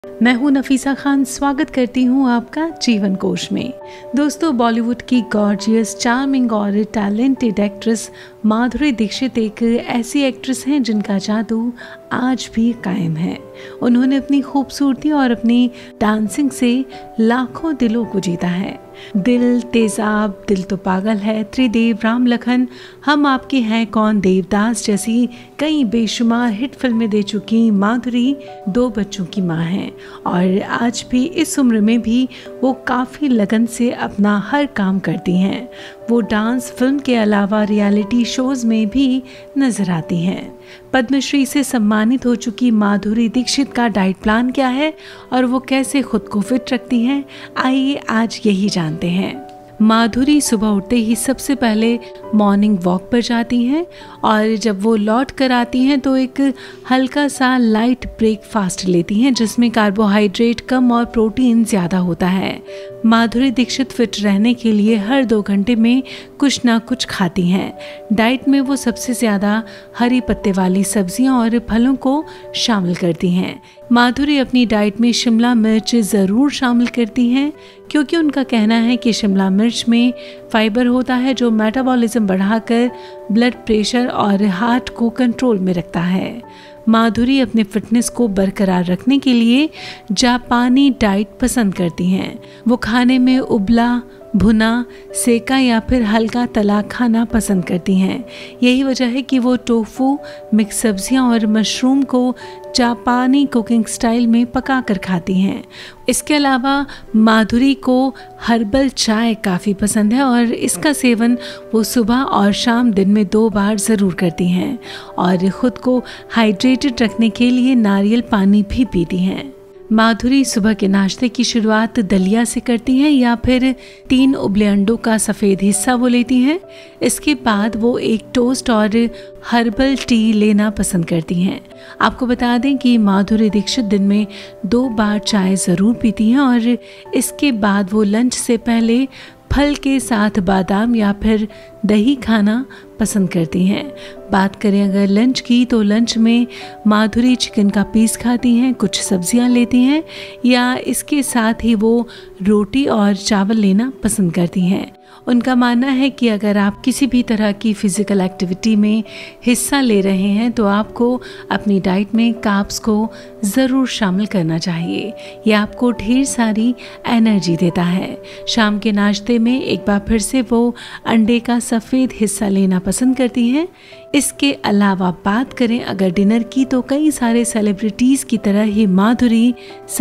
मैं हूं नफीसा खान, स्वागत करती हूं आपका जीवन कोश में। दोस्तों, बॉलीवुड की गॉर्जियस, चार्मिंग और टैलेंटेड एक्ट्रेस माधुरी दीक्षित एक ऐसी एक्ट्रेस हैं जिनका जादू आज भी कायम है। उन्होंने अपनी खूबसूरती और अपनी डांसिंग से लाखों दिलों को जीता है। दिल, तेजाब, दिल तो पागल है, त्रिदेव, राम लखन, हम आपके हैं कौन, देवदास जैसी कई बेशुमार हिट फिल्में दे चुकी माधुरी 2 बच्चों की मां हैं और आज भी इस उम्र में भी वो काफ़ी लगन से अपना हर काम करती हैं। वो डांस, फिल्म के अलावा रियलिटी शोज में भी नजर आती हैं। पद्मश्री से सम्मानित हो चुकी माधुरी दीक्षित का डाइट प्लान क्या है और वो कैसे खुद को फिट रखती हैं, आइए आज यही जानते हैं। माधुरी सुबह उठते ही सबसे पहले मॉर्निंग वॉक पर जाती हैं और जब वो लौट कर आती हैं तो एक हल्का सा लाइट ब्रेकफास्ट लेती हैं जिसमें कार्बोहाइड्रेट कम और प्रोटीन ज़्यादा होता है। माधुरी दीक्षित फिट रहने के लिए हर 2 घंटे में कुछ ना कुछ खाती हैं। डाइट में वो सबसे ज़्यादा हरी पत्ते वाली सब्जियां और फलों को शामिल करती हैं। माधुरी अपनी डाइट में शिमला मिर्च ज़रूर शामिल करती हैं क्योंकि उनका कहना है कि शिमला मिर्च में फाइबर होता है जो मेटाबॉलिज्म बढ़ाकर ब्लड प्रेशर और हार्ट को कंट्रोल में रखता है। माधुरी अपने फिटनेस को बरकरार रखने के लिए जापानी डाइट पसंद करती हैं। वो खाने में उबला, भुना, सेका या फिर हल्का तला खाना पसंद करती हैं। यही वजह है कि वो टोफू, मिक्स सब्जियां और मशरूम को जापानी कुकिंग स्टाइल में पकाकर खाती हैं। इसके अलावा माधुरी को हर्बल चाय काफ़ी पसंद है और इसका सेवन वो सुबह और शाम दिन में 2 बार ज़रूर करती हैं और ख़ुद को हाइड्रेटेड रखने के लिए नारियल पानी भी पीती हैं। माधुरी सुबह के नाश्ते की शुरुआत दलिया से करती हैं या फिर 3 उबले अंडों का सफ़ेद हिस्सा वो लेती हैं। इसके बाद वो एक टोस्ट और हर्बल टी लेना पसंद करती हैं। आपको बता दें कि माधुरी दीक्षित दिन में 2 बार चाय ज़रूर पीती हैं और इसके बाद वो लंच से पहले फल के साथ बादाम या फिर दही खाना पसंद करती हैं। बात करें अगर लंच की तो लंच में माधुरी चिकन का पीस खाती हैं, कुछ सब्जियां लेती हैं या इसके साथ ही वो रोटी और चावल लेना पसंद करती हैं। उनका मानना है कि अगर आप किसी भी तरह की फिज़िकल एक्टिविटी में हिस्सा ले रहे हैं तो आपको अपनी डाइट में कार्ब्स को ज़रूर शामिल करना चाहिए। यह आपको ढेर सारी एनर्जी देता है। शाम के नाश्ते में एक बार फिर से वो अंडे का सफ़ेद हिस्सा लेना पसंद करती हैं। इसके अलावा बात करें अगर डिनर की तो कई सारे सेलिब्रिटीज़ की तरह ही माधुरी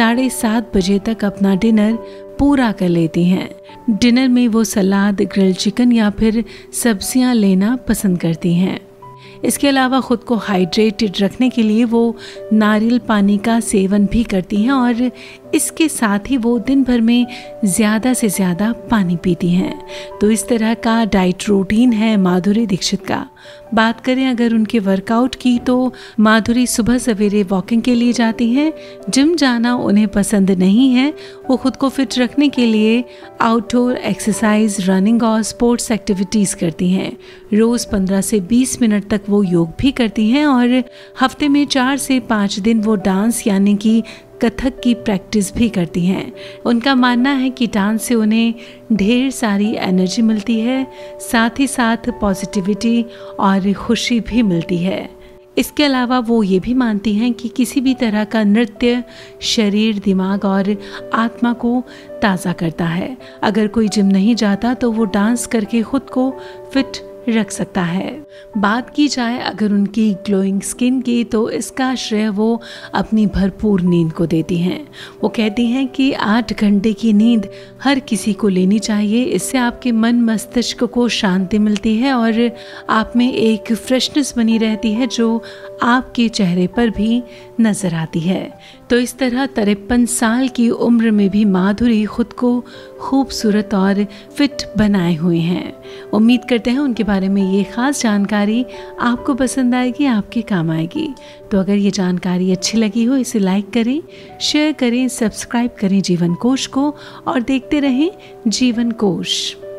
7:30 बजे तक अपना डिनर पूरा कर लेती हैं। डिनर में वो सलाद, ग्रिल्ड चिकन या फिर सब्जियां लेना पसंद करती हैं। इसके अलावा ख़ुद को हाइड्रेटेड रखने के लिए वो नारियल पानी का सेवन भी करती हैं और इसके साथ ही वो दिन भर में ज़्यादा से ज़्यादा पानी पीती हैं। तो इस तरह का डाइट रूटीन है माधुरी दीक्षित का। बात करें अगर उनके वर्कआउट की तो माधुरी सुबह सवेरे वॉकिंग के लिए जाती हैं। जिम जाना उन्हें पसंद नहीं है। वो खुद को फिट रखने के लिए आउटडोर एक्सरसाइज, रनिंग और स्पोर्ट्स एक्टिविटीज़ करती हैं। रोज़ 15 से 20 मिनट तक वो योग भी करती हैं और हफ्ते में 4 से 5 दिन वो डांस यानी कि कथक की प्रैक्टिस भी करती हैं। उनका मानना है कि डांस से उन्हें ढेर सारी एनर्जी मिलती है, साथ ही साथ पॉजिटिविटी और खुशी भी मिलती है। इसके अलावा वो ये भी मानती हैं कि किसी भी तरह का नृत्य शरीर, दिमाग और आत्मा को ताज़ा करता है। अगर कोई जिम नहीं जाता तो वो डांस करके खुद को फिट रख सकता है। बात की जाए अगर उनकी ग्लोइंग स्किन की तो इसका श्रेय वो अपनी भरपूर नींद को देती हैं। वो कहती हैं कि 8 घंटे की नींद हर किसी को लेनी चाहिए। इससे आपके मन मस्तिष्क को शांति मिलती है और आप में एक फ्रेशनेस बनी रहती है जो आपके चेहरे पर भी नजर आती है। तो इस तरह 53 साल की उम्र में भी माधुरी खुद को खूबसूरत और फिट बनाए हुए हैं। उम्मीद करते हैं उनके बारे में ये खास जानकारी आपको पसंद आएगी, आपके काम आएगी। तो अगर ये जानकारी अच्छी लगी हो इसे लाइक करें, शेयर करें, सब्सक्राइब करें जीवन कोश को और देखते रहें जीवन कोश।